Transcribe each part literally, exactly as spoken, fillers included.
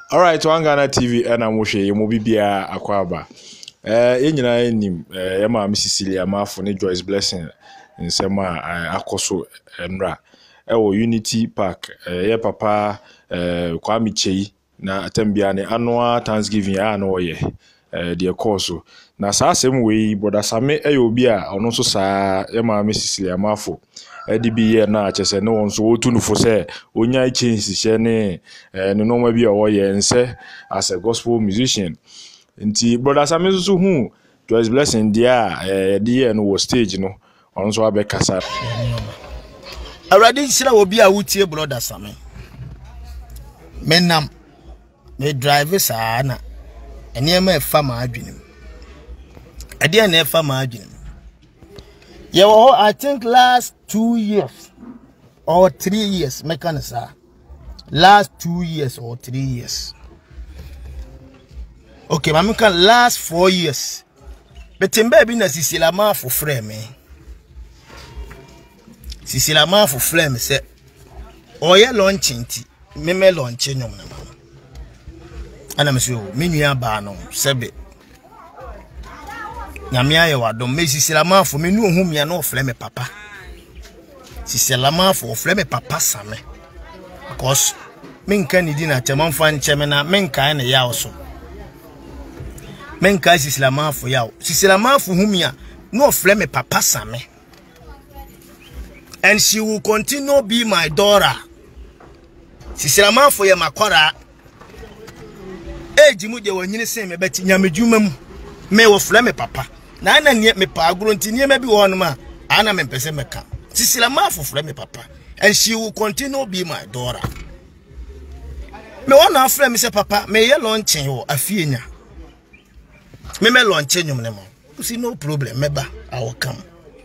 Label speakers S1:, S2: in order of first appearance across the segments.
S1: All right, One Ghana T V and I'm watching you mobibia akwaba. Eh, yenyina enim eh yema Cecilia Mafo ne Joyce Blessing nsema akoso enra. E wo Unity Park eh ye papa eh Kwame Chei na atambia ne annual Thanksgiving a no ye eh de course na saa asem we brother Same e obi a ono so saa yema Cecilia Mafo edi bi ye na achese ne won so otu no fo se onya change hye ne eh no no ma bi a wo ye nse as a gospel musician. Nti brother Same so hu Joyce Blessing dia eh di ye no wo stage no on so abekasa
S2: already sira obi a wutie brother Same menam me drive sa na ene ma efa ma adwenem ade na efa ma adwenem ye wo I think last two years or three years mekanisa last two years or three years okay ma mekan last four years betemba bi na Cecilia Mafo frɛ me Cecilia Mafo frɛ me sɛ oye launching ti me me launch nyom na ma ana me so me nua ba no sebe nyame aye wadom me Cecilia Mafo me nu ohum ya no frɛ me papa Cecilia Mafo frɛ me papa Same because me nka ni di na chema mfa nche me na me nka na ya oso me nka Cecilia Mafo ya Cecilia Mafo hum ya no frɛ me papa Same and she will continue be my daughter. Cecilia Mafo ya makwara eji mu de wanyine se me beti nyamedwuma mu me wo frɛ me papa na ana nie me pa agro nti nie ma bi wo no ma ana me pese meka Cecilia Mafo frɛ me papa and she will continue be my daughter. Me wona frɛ me se papa me ye launching wo afienya me me launching nyum ne mo see no problem meba I will come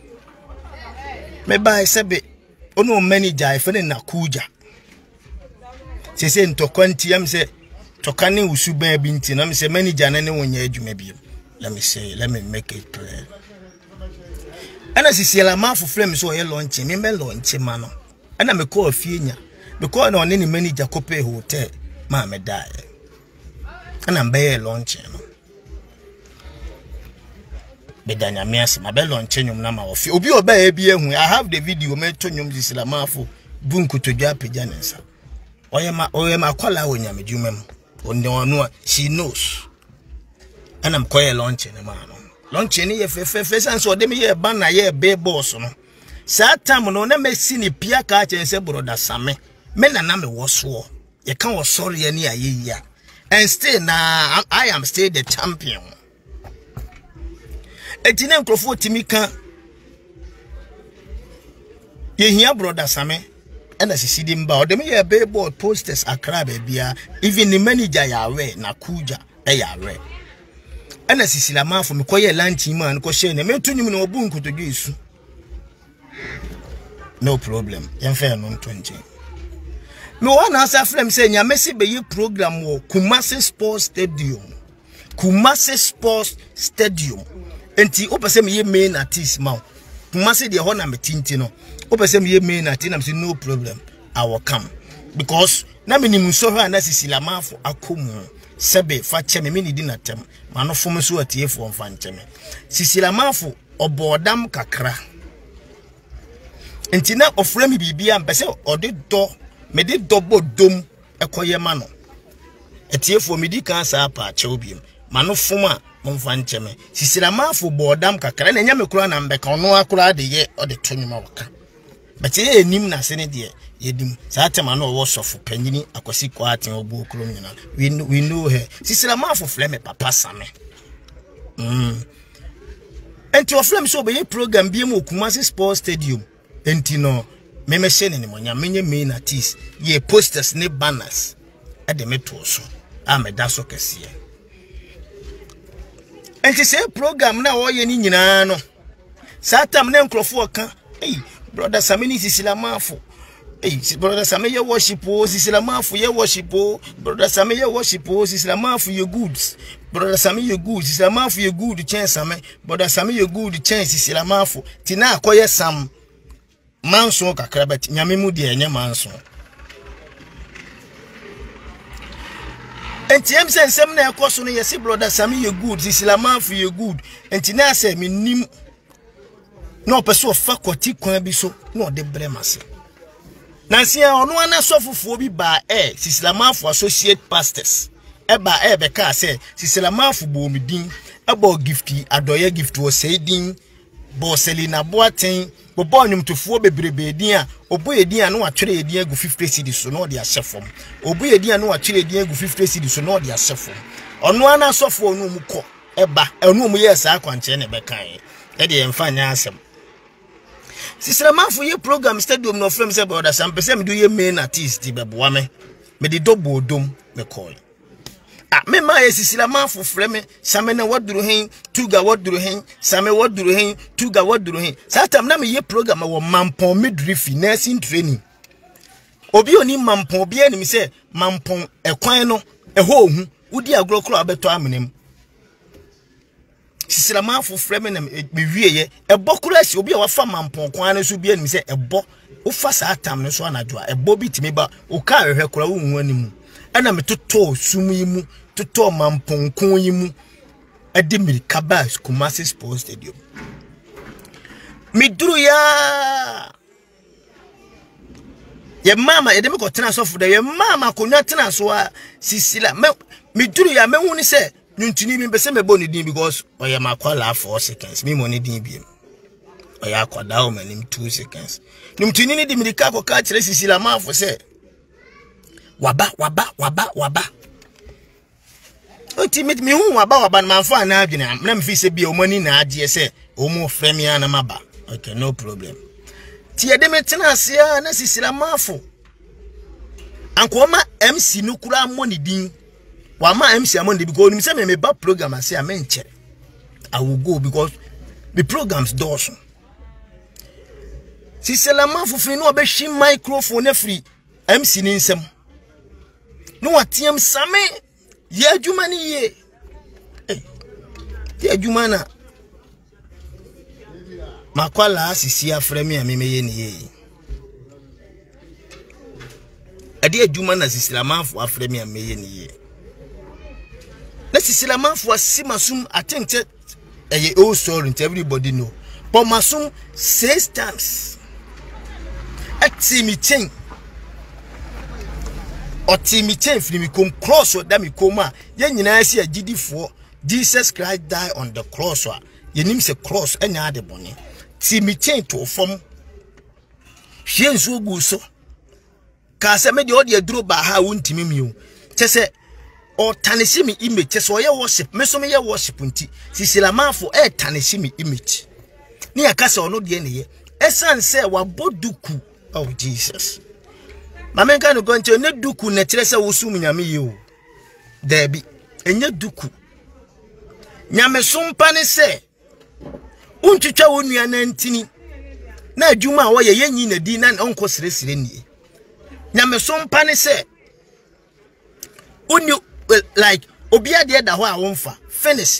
S2: me buy sebe ono manager ife na kuja se se ntokwanti am se tokane usuban bi nti na me se manager na ne wonya adwuma bi let me say let me make it clear ana Cecilia Mafo frɛ me so ye launch me me launch ma no ana me call afienya because na one ni manager ko pay hotel ma me die ana mbe launch no bedanya miasi mabelo nchenyo mnama ofi obi oba ebi ehu I have the video me tonyo Cecilia Mafo bunku todwa pagya nensa oyema oyema kwala wonya medwumam onde onu she knows ana mkoye launch ne ma no launch ne ye fefe fe sense ode me ye ban na ye be boss no sa time no na mesi ni pia ka chense brother Same me na na me woso ye kan wo sorry ye ne ayeya and still na I am still the champion. Etine nkrofo timika ye hia brother Same ena sisidi mba o dem ye billboard posters akra ba bia even the manager ya we na kuja e ya we ena Cecilia Mafo me koye lunch man ko share ne metunyum na obu nkotodwe esu no problem yen fe no twenty me wana asa frem say nya mesi be ye program wo Kumasi Sports Stadium Kumasi Sports Stadium enti opese me ye main artist ma Kumasi de ho na metinti no opese me ye main artist na me no problem I will come because na me nim so ha na Cecilia Mafo akomu sebe fa che me me ni di na tem ma no fom so atiefo mfa nche me Cecilia Mafo obodam kakra enti na ofra me bibia mpese ode do me de dobo dom ekoye ma no atiefo me di kan sa pa che obiem ma no fom a mfa nche me Cecilia Mafo bodam kakra na nya me kura na mbeka ono akura de ye ode tonyuma waka but ye enim na se ne de yedim sa tema no wo sofu panyini akwasi kwaten obu okro nyina we we know her Cecilia Mafo frɛ me papa Same mm enti o frɛ me so be ye program bi mu Kumasi Sports Stadium enti no me me hye ne ne monya menye main artist ye posters ne banners e de me to so a me da so kese enti se program na wo ye ni nyina no sa tam ne nkrofo ka hey brother Same ni Cecilia Mafo hey brother Same ye worship o Cecilia Mafo ye worship o brother Same ye worship o Cecilia Mafo ye goods brother Same ye good Cecilia Mafo ye good chance Same brother Same ye good chance Cecilia Mafo tina akoye sam manso kakra bet nyame mu de enye manso enti em se nsem na ekoso no yesi brother Sami ye good Sisilama fu ye good enti na se me nim no pese ofa kwati kwan bi so na ode bremase nansi ono ana sofufuo bi ba eh Sisilama fu associate pastors eba e be ka se Sisilama fu bo midin eba gifti adoye gift wo say din bo Selina Boaten bo bo nwumtofuo bebrebe din a obo edin a no atwere edin agu fifty cedis so no de asefom obo edin a no atwere edin agu fifty cedis so no de asefom ono ana asofo no mu kọ eba enu mu yes akwanche ne be kan e de emfa nya asem Sisilama fu ye program stadium no frame se brother Sam pese me do ye main artist be boa me me de dobo odom me call ah me ma ye Sisilama fu frame Same na waduru hen Tuga waduru hen Same waduru hen Tuga waduru hen satam na me ye program wo mampon midrifi nursing training obi oni mampon obi ani se mampon ekwan no eho ohu udi agrokro abeto amnem Sisilama fu frame na me wieye ebokura si obi a wafa mampon kwan no so bi ani se ebo ufa satam no so anadwo a ebo bitimi ba o ka hwehwe kora wo hu animu ana metoto sumu yi mu toto mamponkon yi mu ade Mirika Bas Kumasi Sports Stadium miduru ya ye mama ye dem ko tena so fuda ye mama ko nya tena so a Sisila me miduru ya me hu ni se nyuntuni bi bese me boni din because oya makwala four seconds me money din bi oya kwada o manim two seconds nyuntuni ni di Mirika ko ka kire Sisilama fo se waba waba waba waba ultimate me hu waba waba man fa na adwene na mfi se bia omani na ade se omo frame ya na maba okay no problem ti ede metena ase a na Sisilama fo ankoma M C no kura money din wa ma M C amon because nim se me me ba program ase a menche I will go because the programs doors Sisilama fo free no be shi microphone na free M C ni nsem no watiem Same ye adwuma ni ye eh ye adwuma na makwala asisi afrɛ me ameme ye ni ye ade adwuma na Sisilama fo afrɛ me ameme ye ni ye na Sisilama fo asimasum atente eye old story and everybody know but masum six times ati mi chen oti mi chen firi mi kom cross o da mi koma ye nyina se agidifo Jesus Christ die on the cross wa ye nim se cross enya ade bone ti mi chen to fom hye nso gu so ka se me de odi aduro ba ha wontimi mi o che se o tanisi mi image che so ye worship me so me ye worship nti Sisilama fo e tanisi mi image ni aka se ono de ne ye esan se wa boduku oh Jesus Mama nka no gonche ne duku na kire se wosum nyame ye o dabi enye duku nyame sompa ne se untwitwa wonua na ntini na adwuma a wo ye yenyi na di na onko siresire nie nyame sompa ne se uni like obi ade da ho a wonfa finish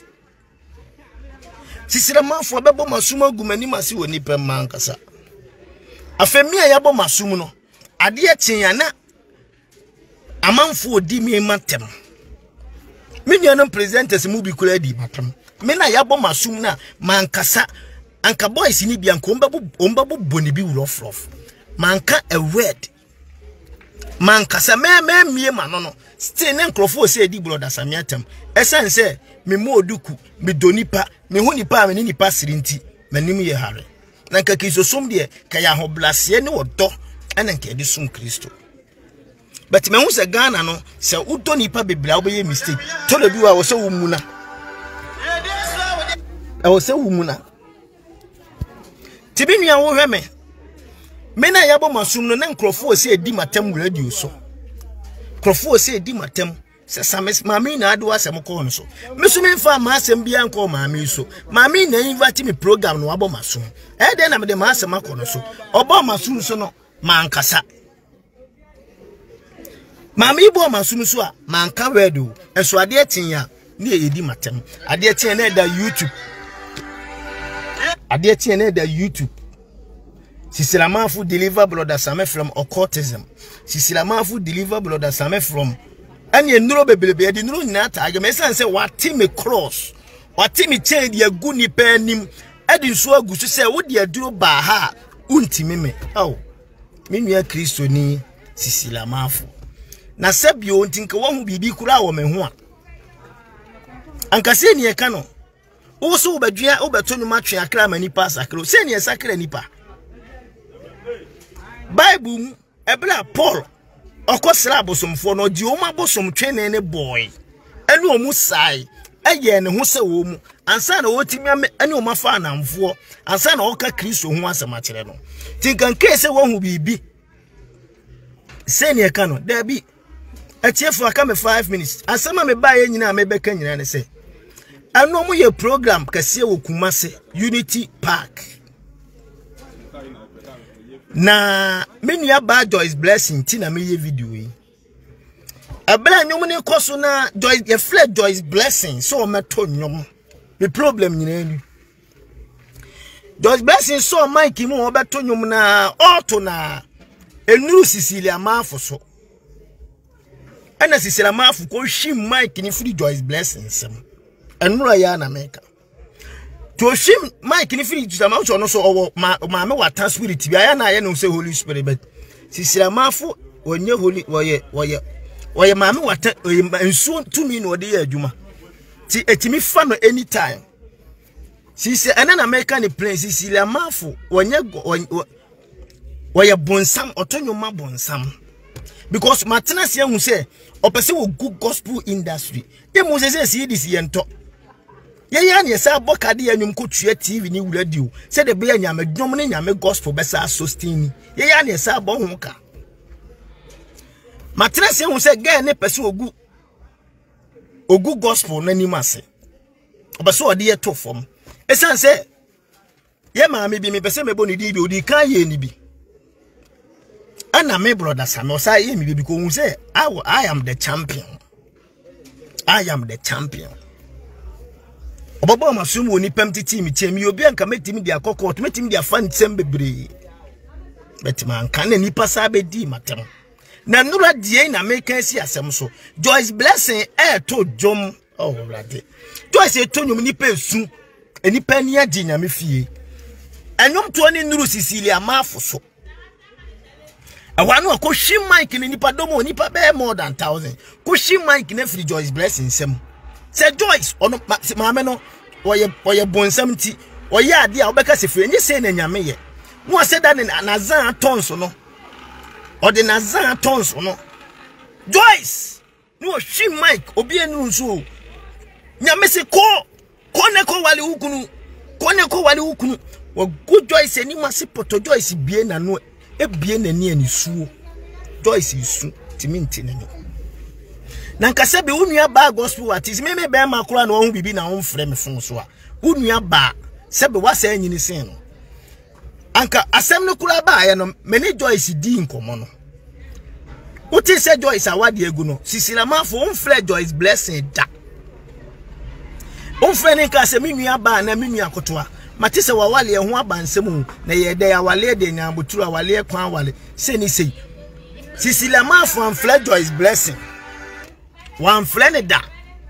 S2: Sisilama fo bebo masum agumani mase woni pem mankasa afemi a yabo masum no ade etinya na amanfo odi mi matem me nuanom presenters mu bi kula di matem me na yabo masum na mankasa anka boys ni bia nko ombabu ombabu boni bi wurofrof manka a word mankasa me me mie mano no still ne nkrofo se di brother samiatem esan se me mo oduku me donipa me hu nipa me ni nipa sirinti manim ye hare na nka kisosom de ka ya ho blase ne wodo ana nka edi sum Kristo but me hu se Ghana no se udo nipa bebla obeye mistake tolo bi wa wo se wumuna e wo se wumuna tibinua wo hweme me na yabo masum no na nkrofo se edi matem radio so nkrofo se edi matem se sames mami na ado asem ko no so me so me fa ma asem bia nko mami so mami na invite me program no abo masum e de na me de ma asem ko no so obo masum so no mankasa mami bo masum so a manka wedo enso ade etinya na edi matem ade etinya na da YouTube ade etinya na da YouTube Sisilama fu deliver brother Same from occultism. Sisilama fu deliver brother Same from and ye nuro bebelebe di nuro nyina tag me san say wati me cross wati me chain de agu ni panim edi nso agu so say wo de aduro ba ha untimi me aw me nua Kristo ni Sisila Mafo na sebio ntinka wo hu bibi kura wo me ho a anka se ni e ka no wo so obadua obeto no matwe akra mani pass akra se ni e sakra nipa Bible ebla Paul okosra abosomfo no di o ma bosom twene ne boy ene o mu sai eye ne ho se wo mu ansa na wotimi ene o ma fa anamfo ansa na oka Kristo ho asema kire no tinkan kese wo hu bibi se ni e ka no da bi atiefo aka me five minutes asema me ba ye nyina me beka nyina ne se anu mu ye program kase wo Kumase Unity Park na menu ya ba Joyce Blessing ti na me ye video yi abla nyom ne koso na Joyce ye flat Joyce Blessing so meto nyom me problem nyina ni Joyce Blessing so Mike mu obeto nyom na auto na enuru Sisilia Mafo so ana Sisilia Mafo ko hwi Mike ni free Joyce Blessing sem enuru ya na meka to shim Mike ni free Sisilia Mafo no so owo ma me wata spirit bi aya na aya no say Holy Spirit but Sisilia Mafo onye holy woye woye woye ma me wata ensu tumi no de ya adwuma ti etimi fa no anytime Sisi ana na meka ni plan Sisilia Mafo onye woye bonsam otonyoma bonsam because matena se hu se opese wo good gospel industry e mo se se se this yento ye ya ne sa bokade anyum kotua T V ni radio se de be nyame dwom ne nyame gospel be sa sustain ye ya ne sa bo hu ka matena se hu se ga ne pese ogu ogu gospel na ni mase opese ode ye to fom e san se ye ma me bi me pese me bo ni di bi odi kan ye ni bi ana me brother Samuel say ye me because we say I, I am the champion. I am the champion. Obobo masum woni pemti team team you obi anka metimi dia kokot metimi dia fan tem bebre. Betima anka na nipa sa be di matem. Na nura die na make si asem so. Joyce Blessing e to jom oh rade. Joyce to nyum nipa esu enipa ni adi nyame fie. Enyom to ni nuru Sisilia Mafo so. Awanu ko shi Mike ni nipa domo nipa be more than thousand. Ko shi Mike na free Joyce Blessing sem. Say Joyce ono maame no oye oye bonsam ti oye ade a obeka se free nyi se na nyame ye. No say that na zan tons no. O de na zan tons no. Joyce no shi Mike obi enu nso. Nyame se ko ko ne ko wale hukunu. Ko ne ko wale hukunu. Wo good Joyce ni mase poto Joyce bie na no ebie nani ani suo Joyce isu timinti nani na nkase be unua ba gospel artist me me be makura na ohun bibi na ohun frɛ me fon so a unua ba se be wasa anyini sen no anka asɛm no kura ba ye no me ne Joyce di nkomo no uti se Joyce awade egu no Sisilia Mafo ohun frɛ Joyce Blessing da ohun frɛ ne nka se me nua ba na me nua kotoa matise wa wale ho abansem na ye de ya wale de nyamboturu wale kwan wale se ni sei Sisilia Mafo an fle Joyce Blessing wan fle ne da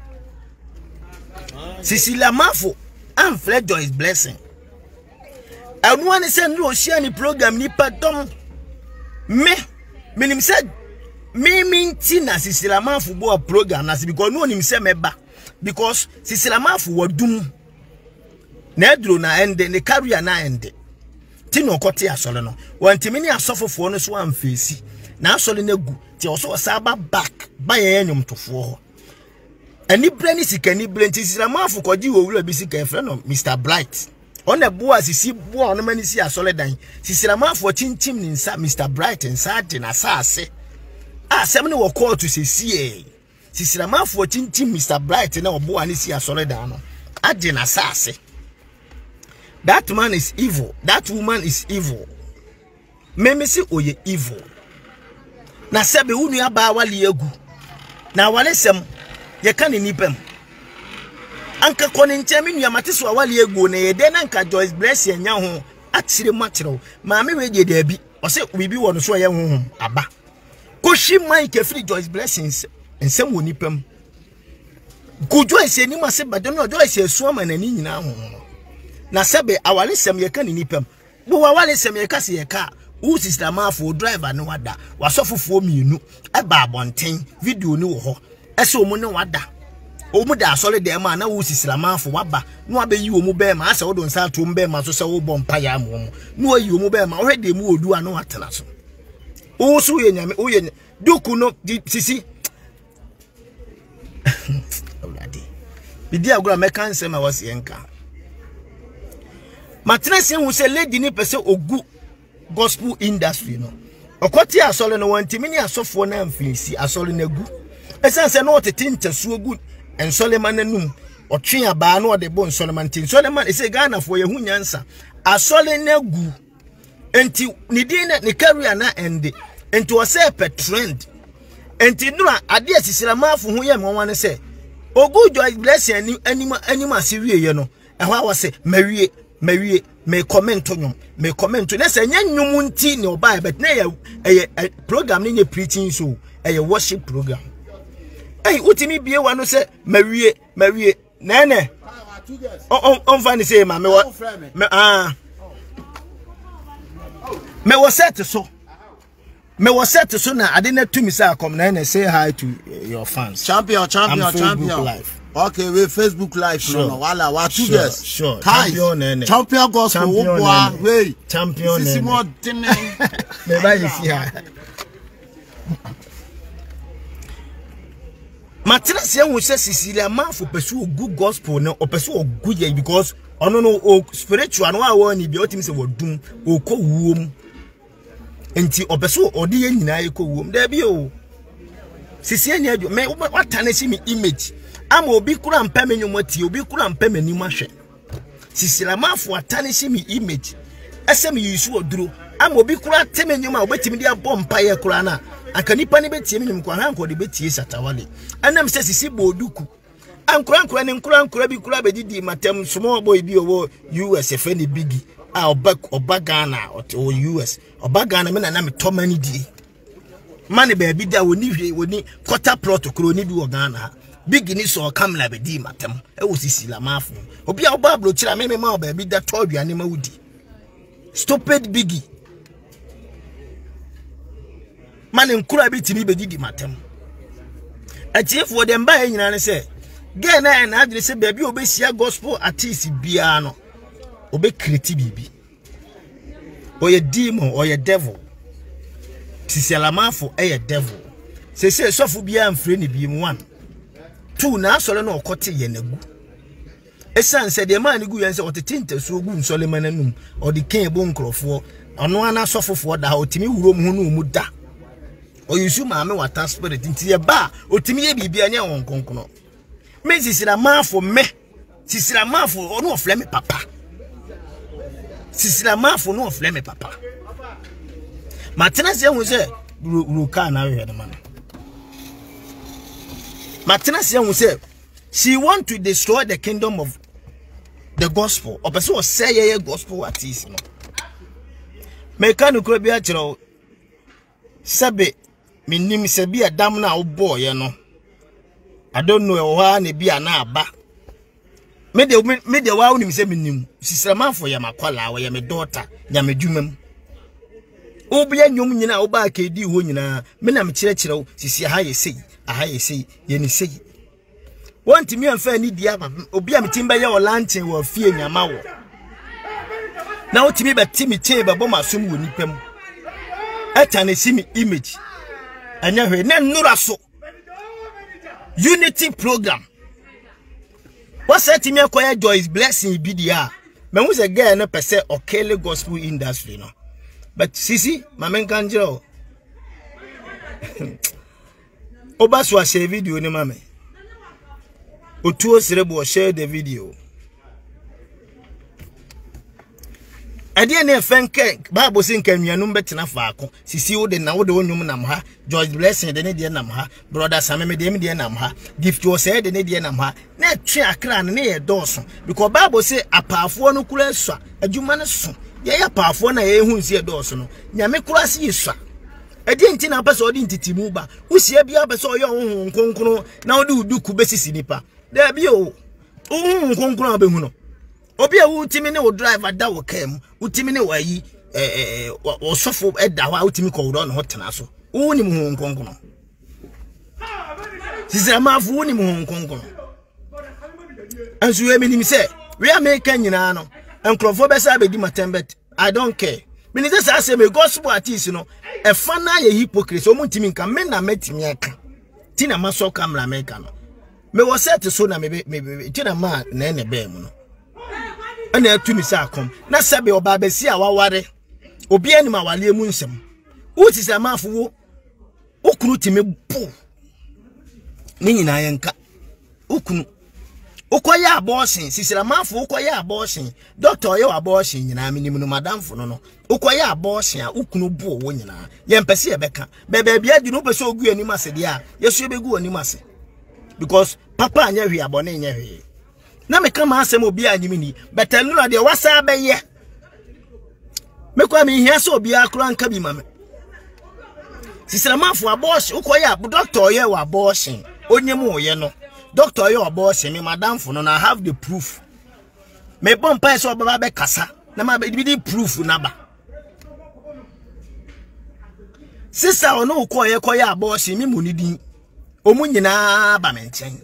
S2: Sisilia Mafo an fle Joyce Blessing anu ani se nro hia ni program ni padom me minim se me minti na Sisilia Mafo bo program na se because no nim se meba because Sisilia Mafo wadum na edro na ende ne career na ende ti no kote asole no wantimi ni asofofo no so amfesi na asole na gu ti oso saba back ba ye nyom tofo ho ani brani sikani brenti Sisilia Mafo koji owura bi sika efre no Mister Bright ona bua sisi bua ono mani si asole dan Sisilia Mafo chinchim ni nsa Mister Bright nsa de na saase a sem ne wo call to sisi e Sisilia Mafo chinchim Mister Bright na obua ni si asole dan no ade na saase. That man is evil. That woman is evil. Meme si oye evil. Na sebe unu ya ba wali egu. Na wale sem ye kan ni pem. Anka koni nche minu ya matiso wali egu na ye de na nka Joyce Blessing nya ho atire matiro. Ma me we de de bi. O se bibi wo no so ye honhom aba. Ko shi Mike free Joyce Blessing ensem woni pam go Joyce ani ma se badon no Joyce asu ama nani nyina ho na sebe awale sem ye ka ni nipam bo wale sem ye ka se ye ka wo sister ma fo driver no wada wasofofo mienu eba abonten video ni wo ho ese omu ne wada omu da asole de ma na wo sister ma fo waba no abeyi omu be ma ase wo don sa to mbe ma so se wo bompa ya mo no ayi omu be ma wo de mu odu ano atena so wo so ye nyame wo ye duku no sisi awladi bidi agura meka nsema wase enka matrese hu se lady ni pese ogu gospel industry no okoti asole no wantimi ni asofo na amfinsi asole na gu esanse no otete ntasu ogu ensole mananum otwe aba no ode bo ensole man tin sole man ese Ghana fo ye hu nyansa asole na gu enti ni din ni career na ende enti o se pe trend enti nura ade asisira mafu hu ye mwanwane se ogu Joyce Blessing ani anima anima asiwie ye no ehwa wose mawie mawie me comment nyom me comment na se nya nyom nti ne oba but na ye program ni preaching so e worship program eh utimi bie wa no se mawie mawie na ne on on fa ni say ma me me ah me was set so me was set so na ade na tumi say come na na say hi to your fans
S3: champion champion champion live. Okay, we Facebook live sure. No wala wa two years
S2: sure
S3: champion nene champion gospel wo boa we
S2: champion nene
S3: sisi mo tene
S2: me ba you see ha matrese hu se Cecilia Mafo pesu ogu gospel no opesu ogu ye because ono no o spiritual no awo ni bi otimi se wodum okọ wuom enti opesu ode ye nyina ye kọ wuom da bi o Cecilia nya adwo me watane si mi image ama obi kura mpeme nyomati obi kura mpeme ni mahwe Cecilia Mafo atane si mi image esem yisu oduro ama obi kura teme nyoma obetimi dia bompa ye kura na aka nipa ne betie minim kwa hanko de betie satawale anam se sisi boduku ankura ankura ne nkura ankura bi kura bedidi matem small boy bi owo U S F ne bigi a oba oba Ghana o U S oba Ghana me na na me tomani di mane ba bi da woni hwe woni quarter protocol ni bi wo Ghana bigi ni so kamla bedi matem e wo Cecilia Mafo obi a oba blo kira me me ma ba bi da to aduane ma wudi stupid bigi mane nkura bitimi bedidi matem atiefo dem ba nyina ne se ge na na adre se ba bi obesia gospel artist bia no obe create bibi oye demon oye devil Cecilia Mafo eye devil se se sofu bia amfre ne bi one two na asole na okote ye nagu esan se de man gu yen se otetinta so gu nsole mananum odi kan ebo nkrofo ono ana sofofo da otimi wuro mu hu no mu da oyusu maame wata spirit nti ye ba otimi ye bibia nya won konkono me Cecilia Mafo me Cecilia Mafo ono ofle me papa Cecilia Mafo no ofle me papa matena se hu se ruka na we de man matena se hu se she want to destroy the kingdom of the gospel or person say ye gospel artist no me kan ko bia kiro sabe minim se bia dam na wo boy ye no I don't know why ne bia na aba me de me de wa unim se minim Cecilia Mafo ya makwala wa ya me daughter ya me dwumam obia nyom nyina oba ka di ho nyina me na me kire kire sisi ha ye sei aha ye sei ye ni sei want me amfa ni dia obia me timba ye o lanchen wo fie nyama wo na otimi be timi che be bo masom wo nipam eta ne simi image anya hwe na nnura so unity program what's that me akoya Joyce Blessing bi dia me hu se girl no pese okele gospel industry no but sisi mamen kanjiro oba so share video ni mame otuo serebo share the video ade na fenke Bible sin kan nwanum betena faako sisi wo de na wo de onwum nam ha Joyce Blessing de ne de nam ha brother Sameme de me de nam ha gift wo say de ne de nam ha na twe akra ne ye doso because Bible say apaafo no kura sua adwuma ne so ye ya paafo na ye hu nsie doso no nyame kura se yesua edi nti na pese odi ntitimu ba usie bia pese oyo honhom kronkron na odi uduku besisi nipa da bi o honhom kronkron abehu no obi a wutimi ne wo driver da wo kam wutimi ne wayi eh eh wo sofo eda ho wutimi ko wuro no hotena so woni mu honhom kronkron sisi amafu woni mu honhom kronkron ansu emi nim se we American nyina no enkrofo besa abedi matembet I don't care. Minister say me gospel artist no e fa na ye hypocrite o muntimi nka me na metimi aka ti na maso camera America no me wo set so na me me ti na ma na ene be mu no ana atu mi sa akom na sabe oba besi a waware obi ani ma wale mu nsem uti se mafo wo okunu timi bu ni nyina ye nka okunu ukoye abortion sisira mafo ukoye abortion doctor ye abortion nyina minim no madam fo no no ukoye abortion a ukunu bu wo nyina ye mpese ye beka be be bia di no pese ogu ani mase dia yesu ebegu ani mase because papa anya hwe abone nya hwe na me kama asem obi anyimi ni betel no de wasa be ye me kwa me hia so obi akura nka bi mame sisira mafo abortion ukoye ab doctor ye wa abortion onyemu ye no doctor yo boss me madam for no na have the proof me bon pa so baba be kasa na ma be di proof na ba sister ono ko ye ko ya boss me munidi omu nyina ba me nchen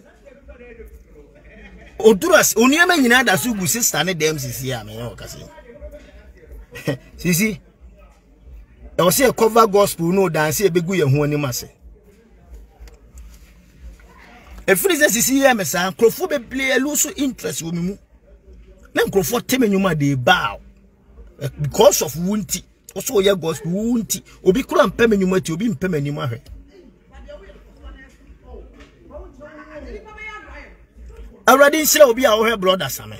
S2: oduras oniema nyina da so gu sister ne dem sisi a me yo kase sisi e wo se cover gospel no dance e begu ye ho ani mase e freeze sisi ye mesa krofo be play lose interest wo mimu na krofo temenyuma de bow because of wunti also ye gospel wunti obi kura mpamenyuma ti obi mpamenyuma hwe already nsira obi a wo hwe brother same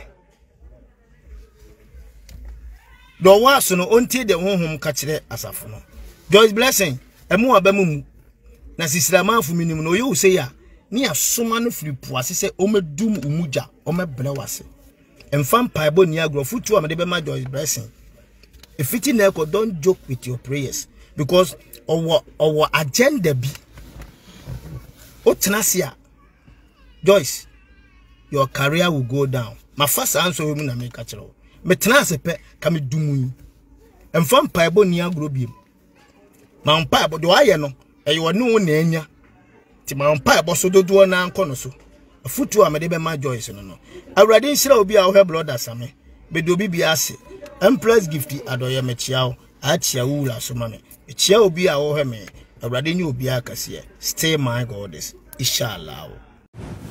S2: do waso no onti de honhom ka kire asafo no Joyce Blessing emu abamu na sisira manfu minim no yo say ya ni asoma no firi puase se o medum umuja o mebre wase emfam paibo ni agro futu amede be ma Joyce Blessing if it na ko don't joke with your prayers because our our agenda bi o tenasia Joyce your career will go down my first answer we na make kachiro me tenase pe ka me dumu emfam paibo ni agro bi ma paibo do aye no e yo ne wo na anya ti ma mpa boso dodo na anko no so afutu amede be ma Joyce no no awrade nsira obi a wo he brother same be do bibi ase empress gift adoye me chiao a chia wula so mame chia obi a wo he me awrade nyi obi akase stay my goddess inshallah.